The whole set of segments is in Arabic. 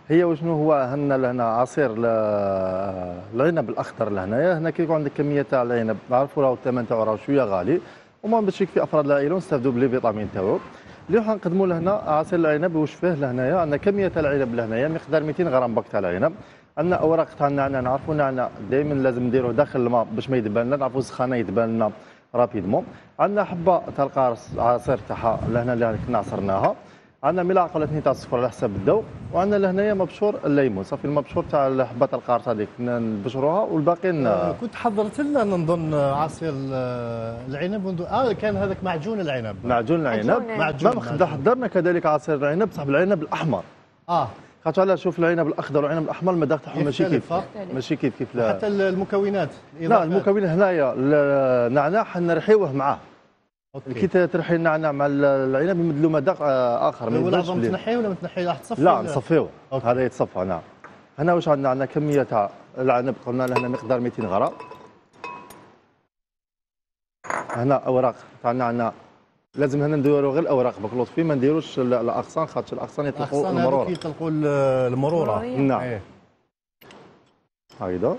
هي وشنو هو هنا لهنا عصير العنب الاخضر لهنايا. هنا كيكون عندك كميه تاع العنب، نعرفوا راهو الثمن تاعو راه شويه غالي، وما باش يكفي افراد العائله ونستافدوا بلي فيتامين تاعو. اللي راح نقدموا لهنا عصير العنب واش فيه لهنايا. عندنا كميه تاع العنب لهنايا مقدار 200 غرام باك تاع العنب. عندنا اوراق تاع النعناع، نعرفوا النعناع دائما لازم نديروه داخل الماء باش ما يدبلنا، نعرفوا السخانه يدبلنا رابيدمون. عندنا حبه تاع القارص عصير تاعها لهنا اللي كنا عصرناها. عندنا ملعقه ولا اثنين تاع السكر على حسب الذوق. وعندنا لهنايا مبشور الليمون، صافي المبشور تاع حبه القارص هذيك نبشروها والباقي كنت حضرت لنا نظن عصير العنب كان هذاك معجون العنب. معجون العنب ما حضرنا كذلك عصير العنب صاحب العنب الاحمر. خاطر على شوف العنب الاخضر والعنب الاحمر المذاق تاعهم ماشي كيف لا. حتى المكونات لا المكونات هنايا النعناع حنرحيوه معاه. كي ترحي النعناع مع العنب يمد مذاق اخر. ما يبانش بلي تنحيه ولا ما تنحيه راح تصفي؟ لا نصفيوه، هذا يتصفى. نعم. هنا واش عندنا كميه تاع العنب قلنا لهنا مقدار 200 غرام. هنا اوراق تاع النعناع لازم هنا نديروا غير الاوراق باك لطفي، ما نديروش الاغصان خاطر الاغصان يطلقوا المروره. يطلقوا المروره. نعم. هايدا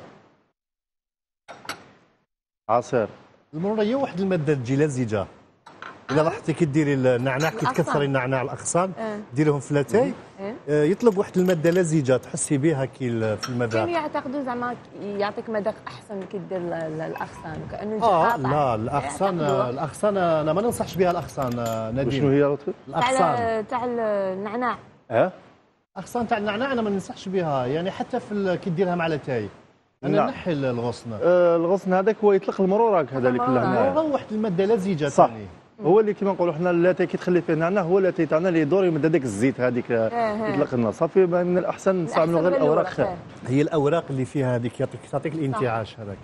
عصير المروره هي واحد الماده تجي لزجه. اذا لاحظتي كي ديري النعناع كي تكسري النعناع الاغصان ديريهم في لاتاي يطلق واحد الماده لزجه تحسي بها كي في المذاق. كانوا يعتقدوا زعما يعطيك مذاق احسن كي دير الاغصان وكانه لا الاغصان انا ما ننصحش بها الاغصان نادين. شنو هي لطفي؟ الاغصان تاع النعناع. اغصان تاع النعناع انا ما ننصحش بها، يعني حتى في كي ديرها مع لاتاي انا نحي الغصن. الغصن هذاك هو يطلق المرور هذاك لهنا. هو واحد الماده لزجه صح. هو اللي كيما نقولوا حنا اللاتاي كي تخلي فيه النعناع هو اللاتاي تاعنا اللي يدور يمد هذاك الزيت هذيك يطلق لنا. صافي من الاحسن نستعملوا غير الاوراق خير. هي الاوراق اللي فيها هذيك تعطيك الانتعاش هذاك.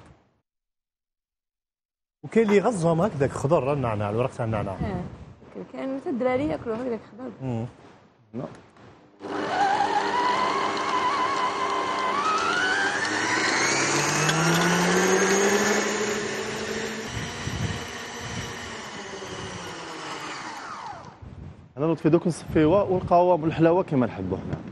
وكاين اللي يغزهم هكذاك خضر النعناع، الورق تاع النعناع. كاين حتى الدراري ياكلوا هكذاك خضر. انا لطفي دوك نصفيوها والقهوه والحلاوه كما نحبوا حنا.